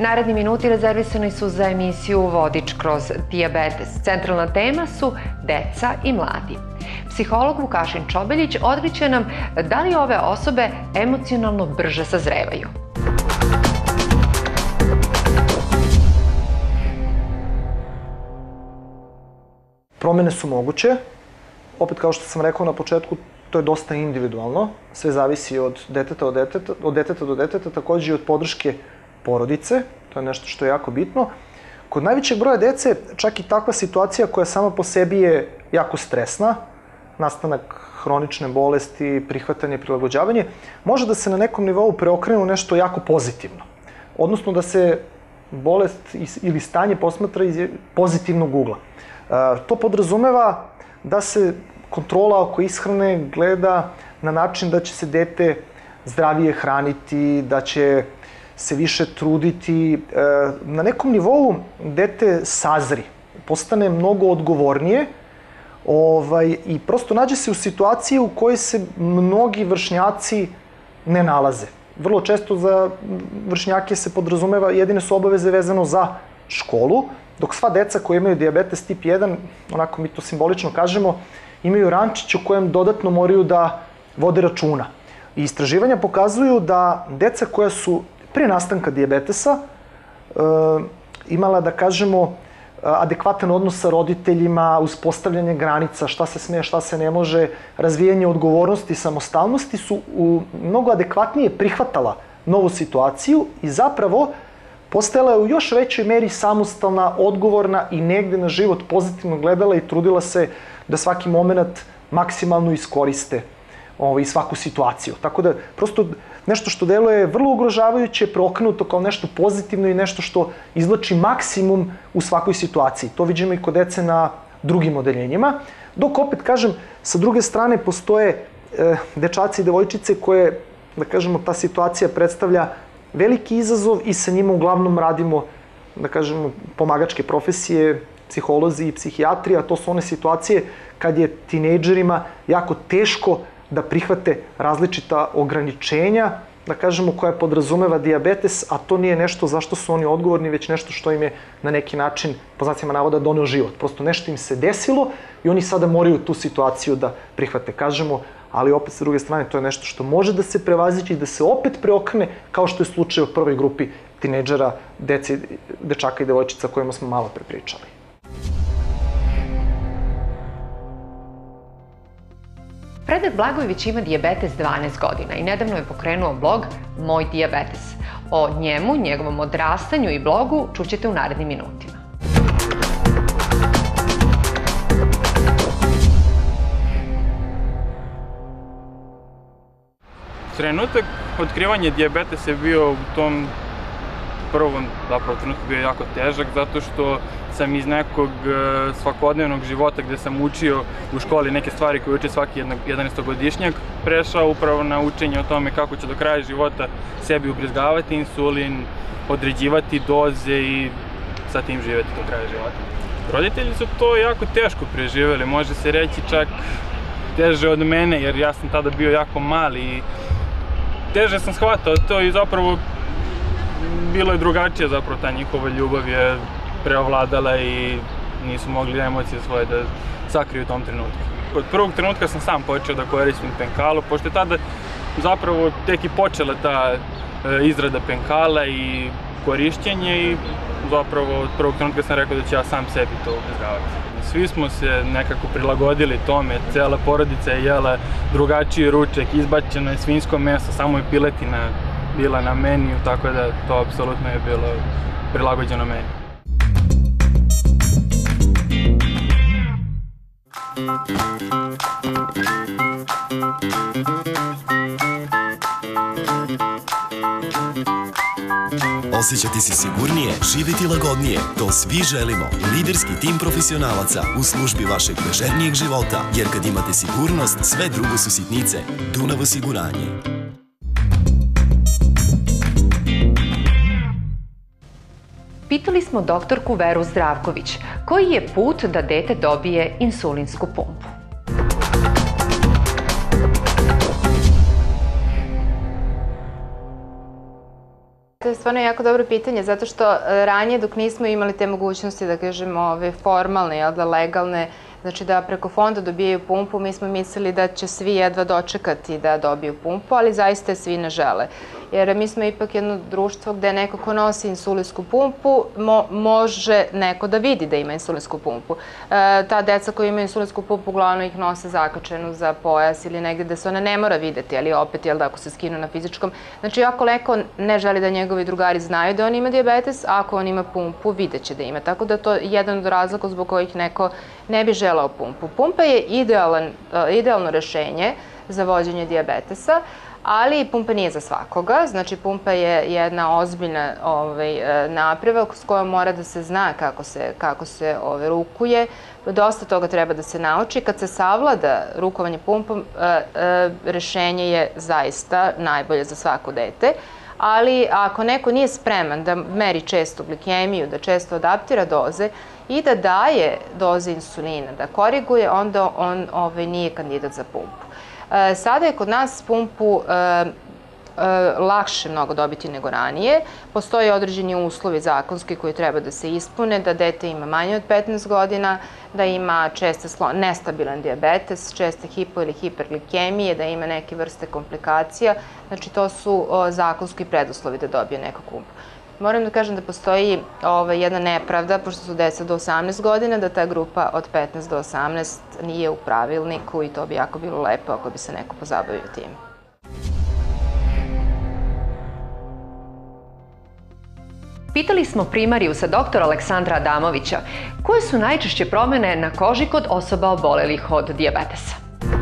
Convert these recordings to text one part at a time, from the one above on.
Naredni minuti rezervisani su za emisiju Vodič kroz dijabetes. Centralna tema su deca i mladi. Psiholog Vukašin Čobeljić otkriće nam da li ove osobe emocionalno brže sazrevaju. Promene su moguće. Opet, kao što sam rekao na početku, to je dosta individualno. Sve zavisi od deteta do deteta, takođe i od podrške porodice. To je nešto što je jako bitno. Kod najvećeg broja dece, čak i takva situacija koja sama po sebi je jako stresna, nastanak hronične bolesti, prihvatanje, prilagođavanje, može da se na nekom nivou preokrene u nešto jako pozitivno. Odnosno da se bolest ili stanje posmatra iz pozitivnog ugla. To podrazumeva da se kontrola oko ishrane gleda na način da će se dete zdravije hraniti, da će se više truditi. Na nekom nivou dete sazri, postane mnogo odgovornije i prosto nađe se u situaciji u kojoj se mnogi vršnjaci ne nalaze. Vrlo često za vršnjake se podrazumeva, jedine su obaveze vezano za školu, dok sva deca koja imaju dijabetes tip 1, onako mi to simbolično kažemo, imaju rančić u kojem dodatno moraju da vode računa. I istraživanja pokazuju da deca koja su pre nastanka dijabetesa imala, da kažemo, adekvatan odnos sa roditeljima, uspostavljanje granica, šta se sme, šta se ne može, razvijanje odgovornosti i samostalnosti, su mnogo adekvatnije prihvatala novu situaciju i zapravo postajala je u još većoj meri samostalna, odgovorna i negde na život pozitivno gledala i trudila se da svaki moment maksimalno iskoriste i svaku situaciju. Tako da, prosto nešto što deluje vrlo ugrožavajuće, preokrenuto kao nešto pozitivno i nešto što izvlači maksimum u svakoj situaciji. To vidimo i kod dece na drugim odeljenjima. Dok, opet kažem, sa druge strane postoje dečaci i devojčice koje, da kažemo, ta situacija predstavlja veliki izazov i sa njima uglavnom radimo, da kažemo, pomagačke profesije, psiholozi i psihijatri, a to su one situacije kad je tinejdžerima jako teško da prihvate različita ograničenja, da kažemo, koja podrazumeva dijabetes, a to nije nešto zašto su oni odgovorni, već nešto što im je na neki način, po znacima navoda, doneo život. Prosto nešto im se desilo i oni sada moraju tu situaciju da prihvate, kažemo, ali opet sa druge strane to je nešto što može da se prevaziđe i da se opet preokrene, kao što je slučaj u prvoj grupi tinejdžera, dečaka i devojčica o kojima smo malo pre pričali. Predrag Blagojević ima dijabetes 12 godina i nedavno je pokrenuo blog Moj dijabetes. O njemu, njegovom odrastanju i blogu čućete u narednim minutima. Trenutak otkrivanja dijabetesa je bio u tom prvom trenutku bio jako težak, zato što sam iz nekog svakodnevnog života gde sam učio u školi neke stvari koje uče svaki 11-godišnjak, prešao upravo na učenje o tome kako će do kraja života sebi ubrizgavati insulin, određivati doze i sa tim živeti do kraja života. Roditelji su to jako teško preživeli, može se reći čak teže od mene, jer ja sam tada bio jako mali i teže sam shvatao to i zapravo bilo je drugačije, zapravo ta njihova ljubav je preovladala i nisu mogli emocije svoje da sakriju u tom trenutku. Od prvog trenutka sam sam počeo da koristim penkalu, pošto je tada zapravo tek i počela ta izrada penkala i korišćenje i zapravo od prvog trenutka sam rekao da ću ja sam sebi to ubrizgavati. Svi smo se nekako prilagodili tome, cela porodica je jela drugačiji ručak, izbačeno je svinjsko meso, samo je piletina bila na meniju, tako da to apsolutno je bilo prilagođeno meni. Osjećati se sigurnije, živjeti lagodnije, to svi želimo. Liderski tim profesionalaca u službi vašeg ležernijeg života, jer kad imate sigurnost, sve drugo su sitnice. Dunav osiguranje. Pitali smo doktorku Veru Zdravković koji je put da dete dobije insulinsku pumpu. stvarno jako dobro pitanje, zato što ranije dok nismo imali te mogućnosti, da kažemo, formalne, legalne, znači da preko fonda dobijaju pumpu, mi smo mislili da će svi jedva dočekati da dobiju pumpu, ali zaista svi ne žele. Jer mi smo ipak jedno društvo gde neko ko nosi insulinsku pumpu može neko da vidi da ima insulinsku pumpu. Ta deca koja imaju insulinsku pumpu uglavnom ih nose zakačenu za pojas ili negde gde se ona ne mora videti, ali opet, jel da, ako se skinu na fizičkom. Znači, ako neko ne želi da njegovi drugari znaju da on ima dijabetes, ako on ima pumpu, videće da ima. Tako da to je jedan od razloga zbog kojih neko ne bi želeo pumpu. Pumpa je idealno rešenje za vođenje dijabetesa, ali pumpa nije za svakoga. Znači, pumpa je jedna ozbiljna naprava s kojom mora da se zna kako se rukuje. Dosta toga treba da se nauči. Kad se savlada rukovanje pumpom, rešenje je zaista najbolje za svako dete. Ali ako neko nije spreman da meri često glikemiju, da često adaptira doze i da daje doze insulina, da koriguje, onda on nije kandidat za pumpu. Sada je kod nas pumpu lakše mnogo dobiti nego ranije. Postoje određeni uslovi zakonski koji treba da se ispune, da dete ima manje od 15 godina, da ima često nestabilan dijabetes, česte hipo ili hiperglikemije, da ima neke vrste komplikacija. Znači, to su zakonski preduslovi da dobije neko pumpu. Moram da kažem da postoji jedna nepravda, pošto su deca do 18 godina, da ta grupa od 15 do 18 nije u pravilniku i to bi jako bilo lepo ako bi se neko pozabavio tim. Pitali smo primarijusa doktora Aleksandra Adamovića koje su najčešće promene na koži kod osoba obolelih od dijabetesa.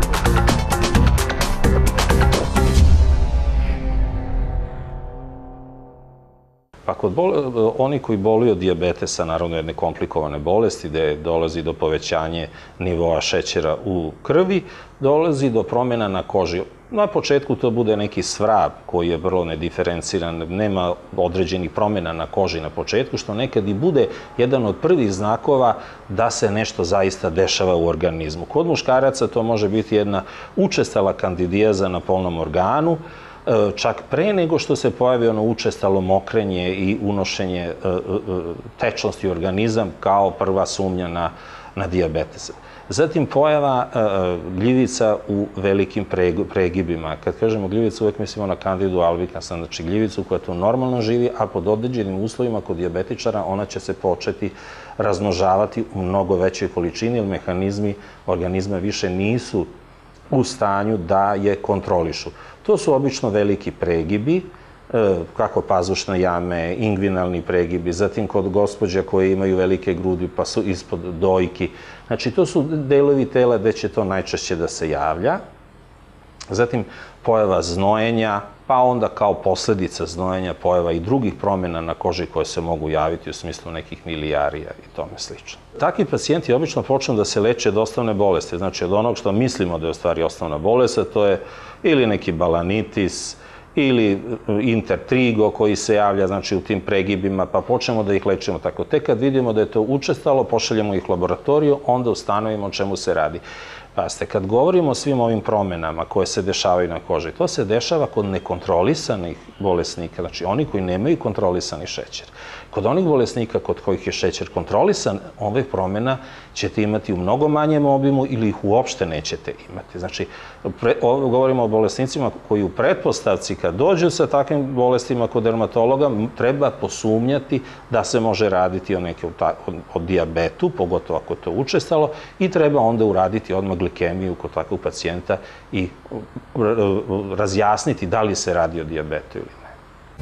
Pa kod oni koji boluju od dijabetesa, naravno jedne komplikovane bolesti gde dolazi do povećanja nivoa šećera u krvi, dolazi do promjena na koži. Na početku to bude neki svrab koji je vrlo nediferenciran, nema određenih promjena na koži na početku, što nekad i bude jedan od prvih znakova da se nešto zaista dešava u organizmu. Kod muškaraca to može biti jedna učestala kandidijaza na polnom organu, čak pre nego što se pojavi ono učestalo mokrenje i unošenje tečnosti u organizam kao prva sumnja na dijabetes. Zatim pojava gljivica u velikim pregibima. Kad kažemo gljivica, uvek mislimo na Candidu albicans, znači gljivicu koja tu normalno živi, a pod određenim uslovima kod dijabetičara ona će se početi razmnožavati u mnogo većoj količini, jer mehanizmi organizma više nisu u stanju da je kontrolišu. To su obično veliki pregibi, kako pazušne jame, ingvinalni pregibi, zatim kod gospođa koje imaju velike grudi pa su ispod dojki. Znači, to su delovi tela gde će to najčešće da se javlja. Zatim, pojava znojenja, pa onda kao posledica znojenja pojava i drugih promjena na koži koje se mogu javiti u smislu nekih milijarija i tome slično. Takvi pacijenti obično počnu da se leče od osnovne bolesti, znači od onog što mislimo da je u stvari osnovna bolest, a to je ili neki balanitis, ili intertrigo koji se javlja, znači u tim pregibima, pa počnemo da ih lečimo tako. Tek kad vidimo da je to učestalo, pošaljemo ih u laboratoriju, onda ustanovimo o čemu se radi. Pazite, kad govorimo o svim ovim promjenama koje se dešavaju na koži, to se dešava kod nekontrolisanih bolesnika, znači oni koji nemaju kontrolisani šećer. Kod onih bolesnika kod kojih je šećer kontrolisan, ovih promjena ćete imati u mnogo manjem obimu ili ih uopšte nećete imati. Znači, govorimo o bolesnicima koji u pretpostavci kad dođu sa takvim bolestima kod dermatologa treba posumnjati da se može raditi o dijabetu, pogotovo ako je to učestalo, i treba onda uraditi odmah glikemiju kod takvog pacijenta i razjasniti da li se radi o dijabetu ili ne.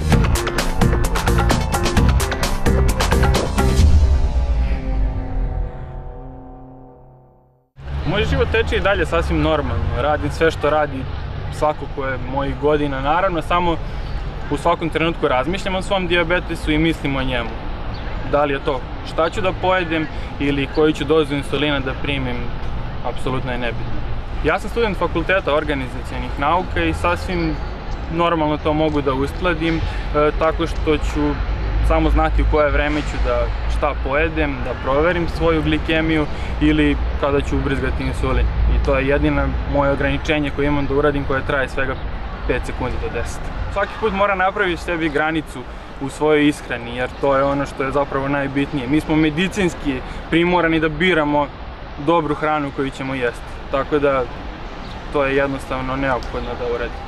Moj život teče i dalje sasvim normalno. Radim sve što radi svako ko je mojih godina. Naravno, samo u svakom trenutku razmišljam o svom dijabetesu i mislim o njemu. Da li je to šta ću da pojedem ili koju ću dozu insulina da primim, apsolutno je nebitno. Ja sam student fakulteta organizacionih nauka i sasvim normalno to mogu da uskladim tako što ću samo znati u koje vreme ću da šta pojedem, da proverim svoju glikemiju ili kada ću ubrizgati insulin. I to je jedino moje ograničenje koje imam da uradim, koje traje svega 5 sekundi do 10. Svaki put moram napraviti sebi granicu u svojoj ishrani, jer to je ono što je zapravo najbitnije. Mi smo medicinski primorani da biramo dobru hranu koju ćemo jesti, tako da to je jednostavno neophodno da uradimo.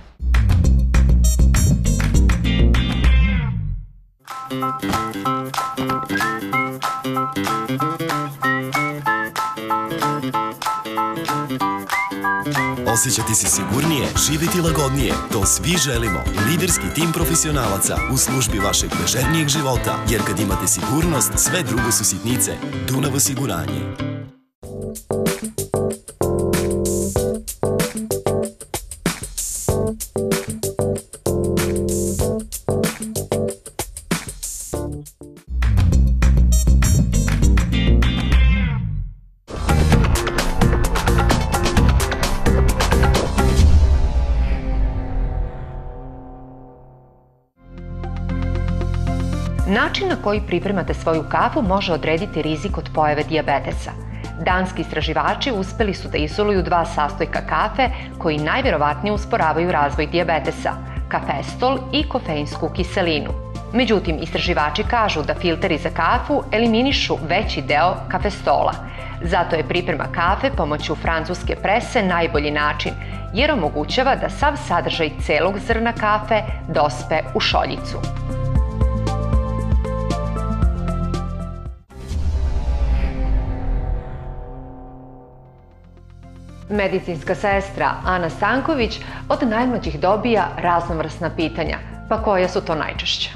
Osjećati se sigurnije, živjeti lagodnije, to svi želimo. Liderski tim profesionalaca u službi vašeg ležernijeg života, jer kad imate sigurnost, sve drugo su sitnice. Dunav osiguranje. Način na koji pripremate svoju kafu može odrediti rizik od pojave dijabetesa. Danski istraživači uspeli su da izoluju 2 sastojka kafe koji najverovatnije usporavaju razvoj dijabetesa, kafestol i kofeinsku kiselinu. Međutim, istraživači kažu da filteri za kafu eliminišu veći deo kafestola. Zato je priprema kafe pomoću francuske prese najbolji način, jer omogućava da sav sadržaj celog zrna kafe dospe u šoljicu. Medicinska sestra Ana Stanković od najmlađih dobija raznovrsna pitanja. Pa koja su to najčešće?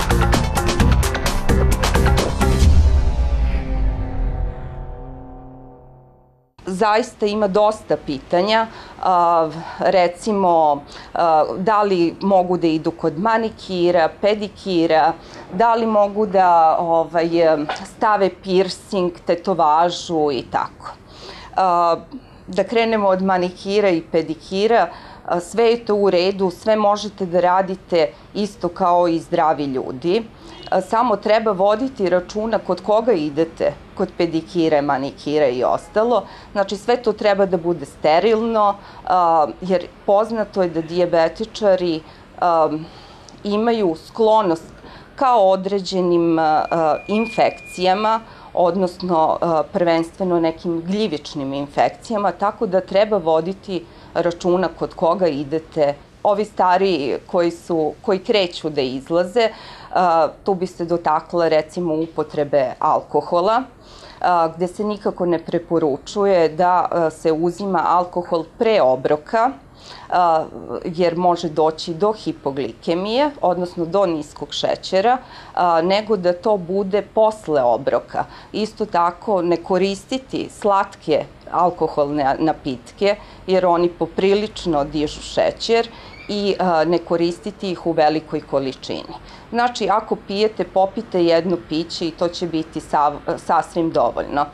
Zaista ima dosta pitanja, recimo da li mogu da idu kod manikira, pedikira, da li mogu da stave piercing, tetovažu i tako. Da krenemo od manikira i pedikira, sve je to u redu, sve možete da radite isto kao i zdravi ljudi. Samo treba voditi računa kod koga idete, kod pedikira, manikira i ostalo. Znači sve to treba da bude sterilno, jer poznato je da dijabetičari imaju sklonost kao određenim infekcijama, odnosno prvenstveno nekim gljivičnim infekcijama, tako da treba voditi računa kod koga idete. Ovi stariji koji kreću da izlaze, tu bi se dotakla recimo upotrebe alkohola, gde se nikako ne preporučuje da se uzima alkohol pre obroka, jer može doći do hipoglikemije, odnosno do niskog šećera, nego da to bude posle obroka. Isto tako ne koristiti slatke alkoholne napitke, jer oni poprilično dižu šećer i ne koristiti ih u velikoj količini. Znači, ako pijete, popite jedno piće i to će biti sasvim dovoljno.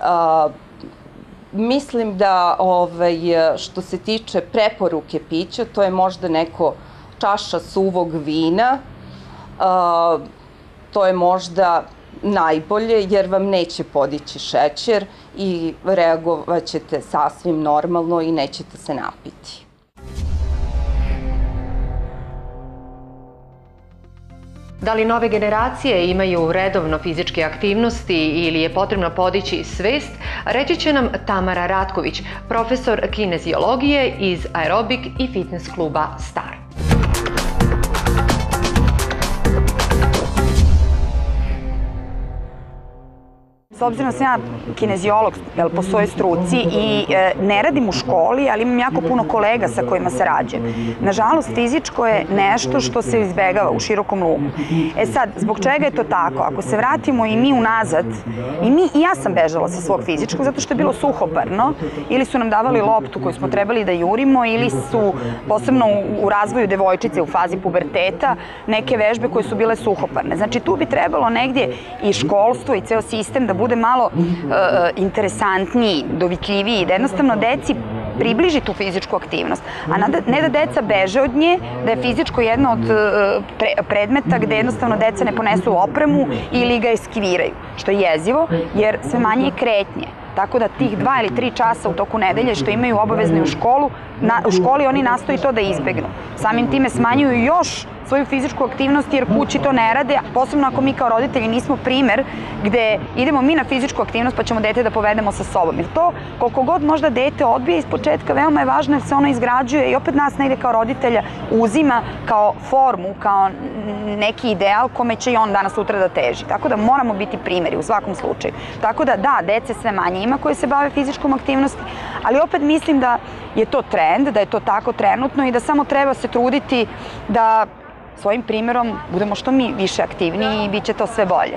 Mislim da što se tiče preporuke pića, to je možda neko čaša suvog vina. To je možda najbolje jer vam neće podići šećer i reagovat ćete sasvim normalno i nećete se napiti. Da li nove generacije imaju redovno fizičke aktivnosti ili je potrebno podići svest, reći će nam Tamara Ratković, profesor kineziologije iz aerobik i fitness kluba Star. S obzirom da sam ja kineziolog po svojoj struci i ne radim u školi, ali imam jako puno kolega sa kojima se rađem. Nažalost, fizičko je nešto što se izbegava u širokom luku. E sad, zbog čega je to tako? Ako se vratimo i mi unazad, i ja sam bežala sa svog fizičkog zato što je bilo suhoparno, ili su nam davali loptu koju smo trebali da jurimo, ili su, posebno u razvoju devojčice u fazi puberteta, neke vežbe koje su bile suhoparne. Znači, tu bi trebalo negdje i školstvo i ceo sistem da bude malo interesantniji, dovikljiviji, da jednostavno deci približi tu fizičku aktivnost, a ne da deca beže od nje, da je fizičko jedno od predmeta gde jednostavno deca ne ponesu opremu ili ga eskiviraju, što je jezivo, jer sve manje je kretnje. Tako da tih 2 ili 3 časa u toku nedelje što imaju obavezno u školi, oni nastoji to da izbegnu. Samim time smanjuju još svoju fizičku aktivnost jer kući to ne rade, posebno ako mi kao roditelji nismo primer gde idemo mi na fizičku aktivnost pa ćemo dete da povedemo sa sobom. Jer to koliko god možda dete odbije iz početka, veoma je važno jer se ono izgrađuje i opet nas negde kao roditelja uzima kao formu, kao neki ideal kome će i on danas sutra da teži. Tako da moramo biti primeri u svakom slučaju. Tako da da, dece sve manje ima koje se bave fizičkom aktivnosti, ali opet mislim da je to trend, da je to tako trenutno i da samo treba se truditi da svojim primjerom budemo što mi više aktivniji i bit će to sve bolje.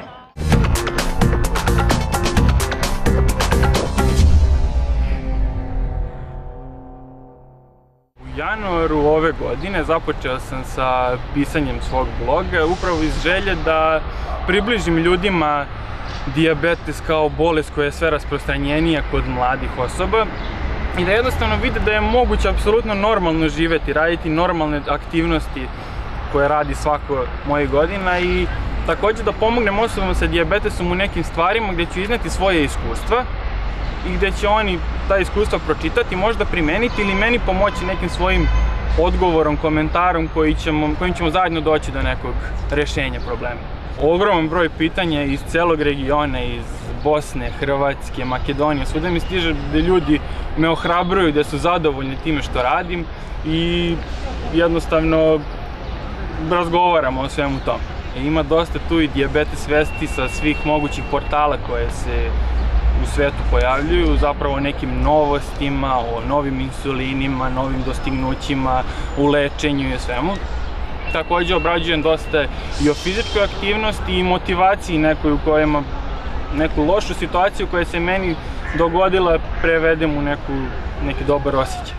U januaru ove godine započeo sam sa pisanjem svog bloga upravo iz želje da približim ljudima dijabetes kao bolest koja je sve rasprostranjenija kod mladih osoba i da jednostavno vide da je moguće apsolutno normalno živeti, raditi normalne aktivnosti koje radi svako mojih godina i također da pomognem osobama sa dijabetesom u nekim stvarima gdje ću izneti svoje iskustva i gdje će oni ta iskustva pročitati, možda primeniti ili meni pomoći nekim svojim odgovorom, komentarom kojim ćemo zajedno doći do nekog rješenja problema. Ogroman broj pitanja iz celog regiona, iz Bosne, Hrvatske, Makedonije, svuda mi stiže da ljudi me ohrabruju, da su zadovoljni time što radim i jednostavno razgovaramo o svemu tome. Ima dosta tu i dijabetes vesti sa svih mogućih portala koje se u svetu pojavljuju, zapravo o nekim novostima, o novim insulinima, novim dostignućima, u lečenju i svemu. Također obrađujem dosta i o fizičkoj aktivnosti i motivaciji nekoj u kojima neku lošu situaciju koja se meni dogodila prevedem u neki dobar osjećaj.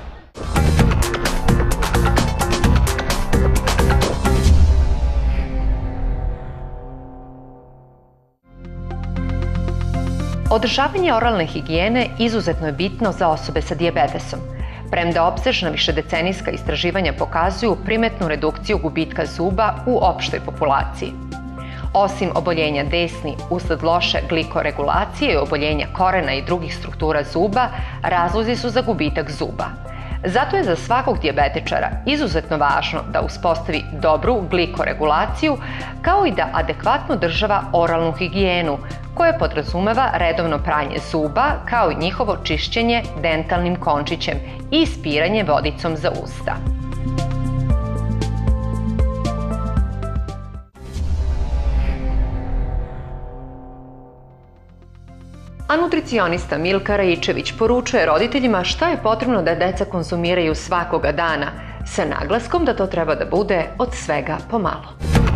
Održavanje oralne higijene izuzetno je bitno za osobe sa dijabetesom. Premda opsežna višedecenijska istraživanja pokazuju primetnu redukciju gubitka zuba u opštoj populaciji. Osim oboljenja desni usled loše glikoregulacije i oboljenja korena i drugih struktura zuba, razlozi su za gubitak zuba. Zato je za svakog dijabetičara izuzetno važno da uspostavi dobru glikoregulaciju, kao i da adekvatno održava oralnu higijenu, koja podrazumeva redovno pranje zuba, kao i njihovo čišćenje dentalnim končićem i ispiranje vodicom za usta. A nutricionista Milka Raičević poručuje roditeljima šta je potrebno da deca konzumiraju svakoga dana, sa naglaskom da to treba da bude od svega pomalo.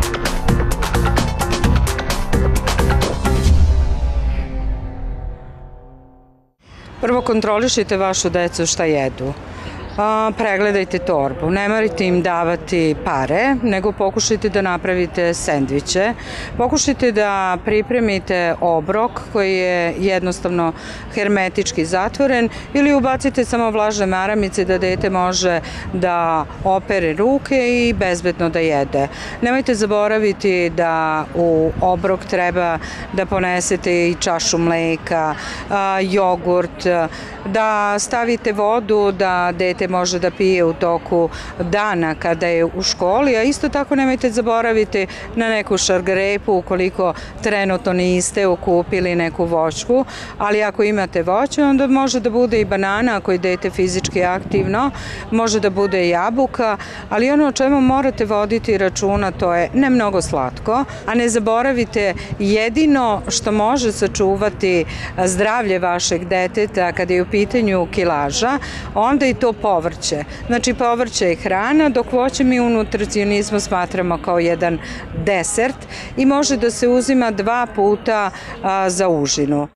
Prvo kontrolišite vašu decu šta jedu. Pregledajte torbu, ne morate im davati pare, nego pokušajte da napravite sendviče, pokušajte da pripremite obrok koji je jednostavno hermetički zatvoren ili ubacite samo vlažne maramice da dete može da opere ruke i bezbedno da jede. Nemojte zaboraviti da u obrok treba da ponesete i čašu mleka, jogurt, da stavite vodu da dete može da pije u toku dana kada je u školi, a isto tako nemojte zaboraviti na neku šargarepu ukoliko trenutno niste okupili neku voćku, ali ako imate voće onda može da bude i banana ako je dete fizički aktivno, može da bude i jabuka, ali ono o čemu morate voditi računa to je ne mnogo slatko, a ne zaboravite jedino što može sačuvati zdravlje vašeg deteta kada je u pitanju kilaža, onda i to povrće. Znači povrće je hrana, dok voće mi u nutricionizmu smatramo kao jedan desert i može da se uzima 2 puta za užinu.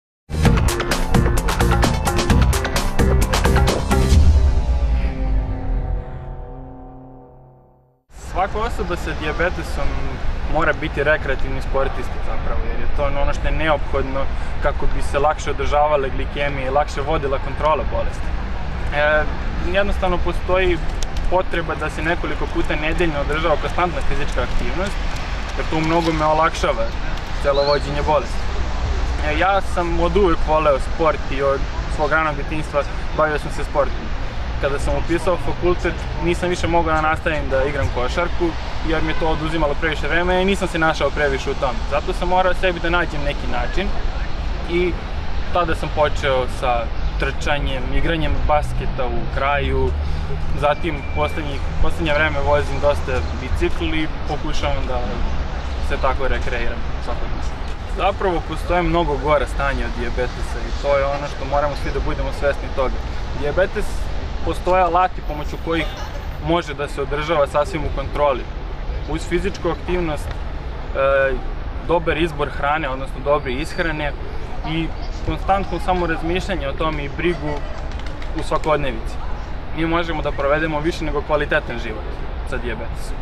Svaka osoba sa dijabetesom mora biti rekreativni sportista zapravo, jer je to ono što je neophodno kako bi se lakše održavale glikemije i lakše vodila kontrola bolesti. Jednostavno postoji potreba da se nekoliko puta nedeljno održava konstantna fizička aktivnost, jer to mnogo me olakšava celo vođenje bolesti. Ja sam od uvek voleo sport i od svog ranog detinjstva bavio sam se sportom. kada sam upisao fakultet, nisam više mogao da nastavim da igram košarku, jer mi je to oduzimalo previše vremena i nisam se našao previše u tom. Zato sam morao sebi da nađem neki način i tada sam počeo sa trčanjem, igranjem basketa u kraju, zatim poslednje vreme vozim dosta bicikl i pokušavam da se tako rekreiram svakodnevno. Zapravo postoje mnogo gora stanja od dijabetesa i to je ono što moramo svi da budemo svesni toga. Dijabetes postoje alati pomoću kojih može da se održava sasvim u kontroli. Uz fizičku aktivnost, dobar izbor hrane, odnosno dobre ishrane i konstantno samo razmišljanje o tome i brigu u svakodnevici. Mi možemo da provedemo više nego kvalitetan život sa dijabetesom.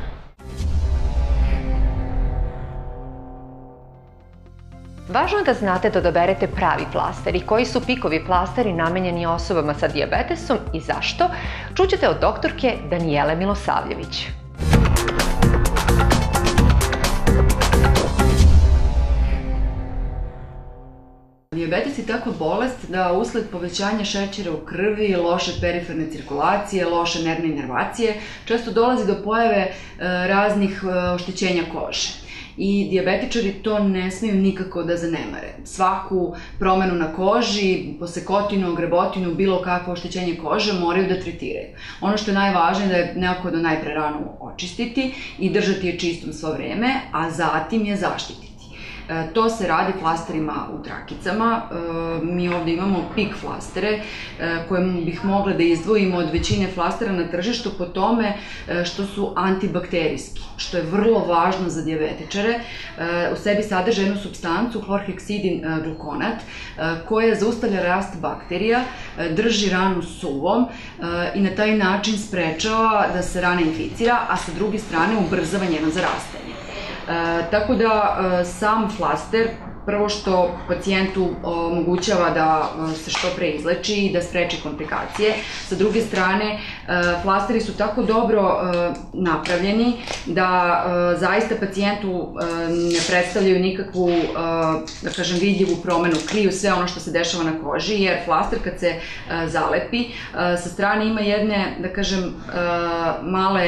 Važno je da znate da odaberete pravi flaster i koji su pikovi flasteri namenjeni osobama sa dijabetesom i zašto, čućete od doktorke Danijele Milosavljević. Dijabetes je takva bolest da usled povećanja šećera u krvi, loše periferne cirkulacije, loše nervne inervacije, često dolazi do pojave raznih oštećenja kože. I dijabetičari to ne smeju nikako da zanemare. Svaku promenu na koži, posekotinu, grebotinu, bilo kakvo oštećenje kože moraju da tretiraju. Ono što je najvažnije da je neophodno najpre ranu očistiti i držati je čistom svo vreme, a zatim je zaštititi. To se radi flasterima u trakicama. Mi ovde imamo pik flastere koje bih mogla da izdvojimo od većine flastera na tržištu po tome što su antibakterijski, što je vrlo važno za dijabetičare. U sebi sadrže jednu supstancu, hlorheksidin glukonat, koja zaustavlja rast bakterija, drži ranu suvom i na taj način sprečava da se rana inficira, a sa druge strane ubrzava njeno zarastanje. Tako da sam flaster, prvo što pacijentu omogućava da se što pre izleči i da spreči komplikacije. Sa druge strane, flasteri su tako dobro napravljeni da zaista pacijentu ne predstavljaju nikakvu, da kažem, vidljivu promenu, kriju sve ono što se dešava na koži, jer flaster kad se zalepi, sa strane ima jedne, da kažem, male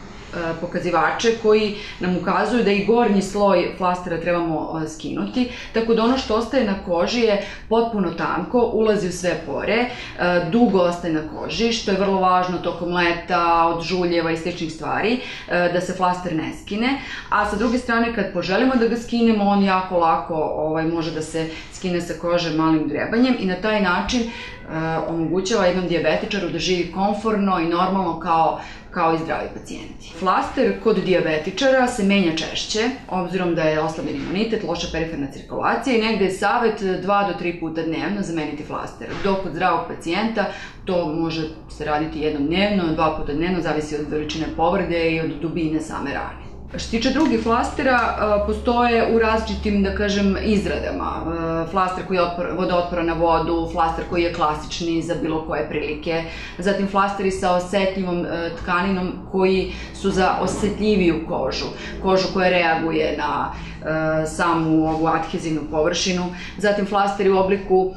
pokazivače koji nam ukazuju da i gornji sloj flastera trebamo skinuti, tako da ono što ostaje na koži je potpuno tanko, ulazi u sve pore, dugo ostaje na koži, što je vrlo važno tokom leta, od žuljeva i sličnih stvari, da se flaster ne skine, a sa druge strane kad poželimo da ga skinemo, on jako lako može da se skine sa kože malim grebanjem i na taj način omogućava jednom dijabetičaru da živi komforno i normalno kao i zdravi pacijenti. Flaster kod dijabetičara se menja češće, obzirom da je oslabljen imunitet, loša periferna cirkulacija i negde je savet 2 do 3 puta dnevno zameniti flaster. Dok kod zdravog pacijenta to može se raditi jednom dnevno, 2 puta dnevno, zavisi od veličine povrede i od dubine same rane. Što se tiče drugih flastera, postoje u različitim, da kažem, izradama. Flaster koji je vodootporan na vodu, flaster koji je klasični za bilo koje prilike, zatim flasteri sa osetljivom tkaninom koji su za osetljiviju kožu, kožu koja reaguje na samu ovu adhezivnu površinu, zatim flasteri u obliku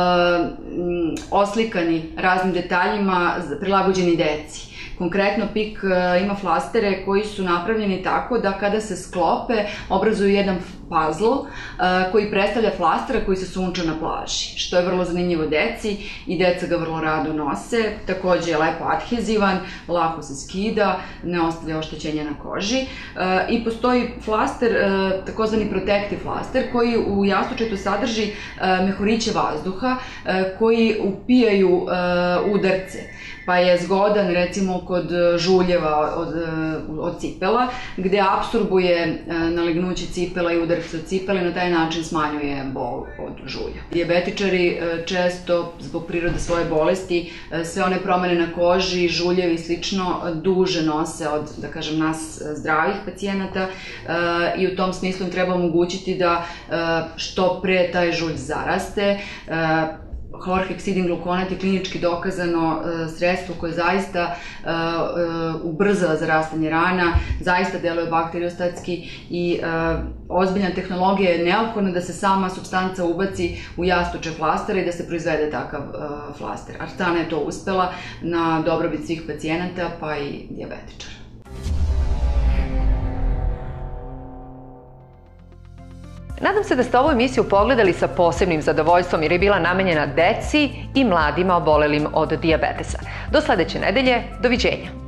oslikani raznim detaljima, prilagođeni deci. Konkretno PIK ima flastere koji su napravljeni tako da kada se sklope obrazuju jedan puzzle koji predstavlja flastera koji se sunča na plaži, što je vrlo zanimljivo deci i deca ga vrlo rado nose. Takođe je lepo adhezivan, lako se skida, ne ostavlja oštećenja na koži i postoji flaster, takozvani protective flaster, koji u jastučetu sadrži mehuriće vazduha koji upijaju udarce. Pa je zgodan recimo kod žuljeva od cipela, gde apsorbuje nalegnuće cipela i udarce od cipela i na taj način smanjuje bol od žulja. Dijabetičari često, zbog prirode svoje bolesti, sve one promene na koži, žuljevi i slično, duže nose od, da kažem, nas zdravih pacijenata i u tom smislu im treba omogućiti da što pre taj žulj zaraste. Chlorheksidin glukonat je klinički dokazano sredstvo koje zaista ubrzava zarastanje rana, zaista deluje bakteriostatski i ozbiljna tehnologija je neophodna da se sama supstanca ubaci u jastuče flastera i da se proizvede takav flaster. Artana je to uspela na dobrobit svih pacijenata, pa i dijabetičara. Nadam se da ste ovu emisiju pogledali sa posebnim zadovoljstvom jer je bila namenjena deci i mladima obolelim od dijabetesa. Do sledeće nedelje, doviđenja!